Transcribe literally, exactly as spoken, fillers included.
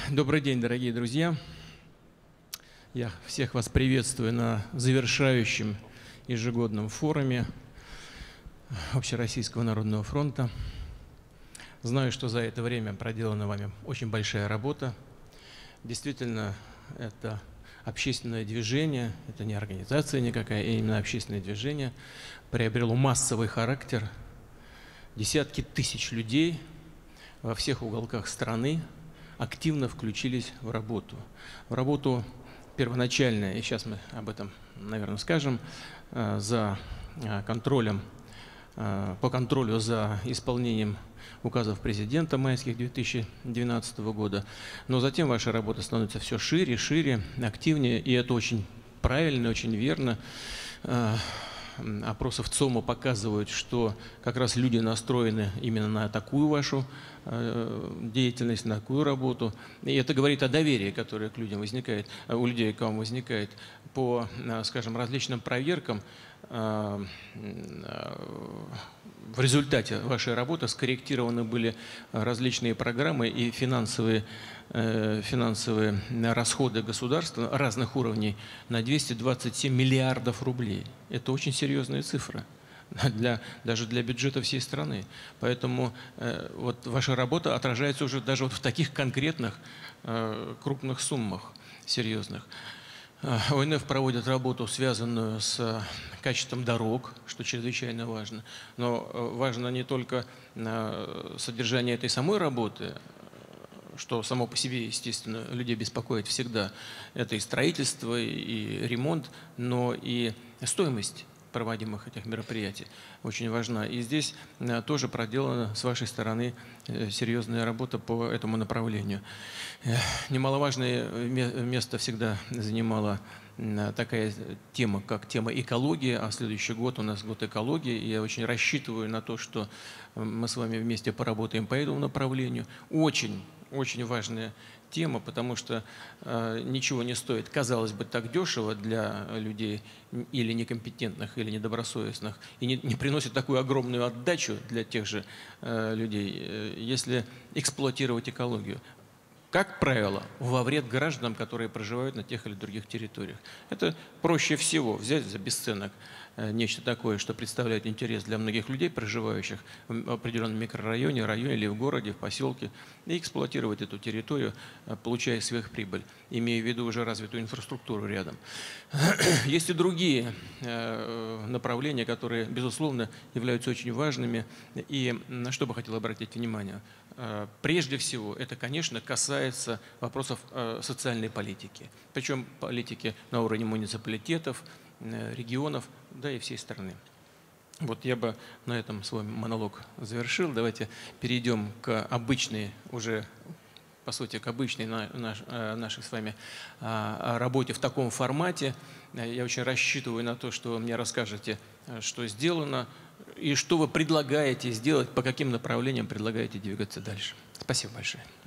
Добрый день, дорогие друзья! Я всех вас приветствую на завершающем ежегодном форуме Общероссийского народного фронта. Знаю, что за это время проделана вами очень большая работа. Действительно, это общественное движение, это не организация никакая, а именно общественное движение, приобрело массовый характер. Десятки тысяч людей во всех уголках страны активно включились в работу. В работу первоначальная, и сейчас мы об этом, наверное, скажем, за контролем, по контролю за исполнением указов президента майских две тысячи двенадцатого года. Но затем ваша работа становится все шире, шире, активнее, и это очень правильно, очень верно. Опросы в ЦОМа показывают, что как раз люди настроены именно на такую вашу деятельность, на такую работу. И это говорит о доверии, которое к людям возникает, у людей к вам возникает. По, скажем, различным проверкам в результате вашей работы скорректированы были различные программы и финансовые, финансовые расходы государства разных уровней на двести двадцать семь миллиардов рублей. Это очень серьезная цифра. Для, даже для бюджета всей страны. Поэтому э, вот ваша работа отражается уже даже вот в таких конкретных э, крупных суммах серьезных. О Н Ф проводит работу, связанную с качеством дорог, что чрезвычайно важно. Но важно не только э, содержание этой самой работы, что само по себе, естественно, людей беспокоит всегда. Это и строительство, и ремонт, но и стоимость проводимых этих мероприятий очень важна. И здесь тоже проделана с вашей стороны серьезная работа по этому направлению. Немаловажное место всегда занимала такая тема, как тема экологии, а следующий год у нас год экологии, и я очень рассчитываю на то, что мы с вами вместе поработаем по этому направлению. Очень, очень важная тема, потому что э, ничего не стоит, казалось бы, так дешево для людей или некомпетентных, или недобросовестных, и не, не приносит такую огромную отдачу для тех же э, людей, э, если эксплуатировать экологию. Как правило, во вред гражданам, которые проживают на тех или других территориях. Это проще всего взять за бесценок нечто такое, что представляет интерес для многих людей, проживающих в определенном микрорайоне, районе или в городе, в поселке, и эксплуатировать эту территорию, получая сверхприбыль, имея в виду уже развитую инфраструктуру рядом. Есть и другие направления, которые, безусловно, являются очень важными, и на что бы хотел обратить внимание. Прежде всего, это, конечно, касается вопросов социальной политики, причем политики на уровне муниципалитетов, регионов, да и всей страны. Вот я бы на этом свой монолог завершил. Давайте перейдем к обычной, уже по сути, к обычной наш, нашей с вами работе в таком формате. Я очень рассчитываю на то, что вы мне расскажете, что сделано, и что вы предлагаете сделать, по каким направлениям предлагаете двигаться дальше. Спасибо большое.